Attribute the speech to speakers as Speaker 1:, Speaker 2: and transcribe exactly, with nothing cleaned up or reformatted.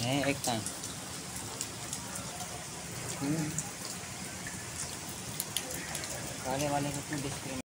Speaker 1: है एक टाइम। काले वाले को क्यों डिस्प्ले